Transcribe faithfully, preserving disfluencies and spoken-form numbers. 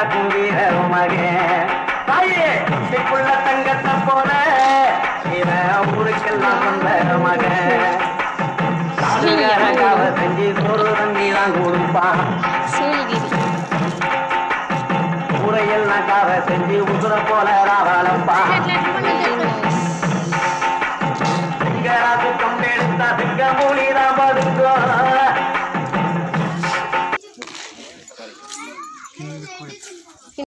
காக்கும் வீர மகன் தாயே சிக்குள்ள தங்கத்தை போல இவன் ஊருக்கெல்லாம் சொந்த மகன் காவ செஞ்சு சோறு தங்கி தான் கொடுப்பான் ஊரையெல்லாம் காவ செஞ்சு உசுர போல ராவலப்பா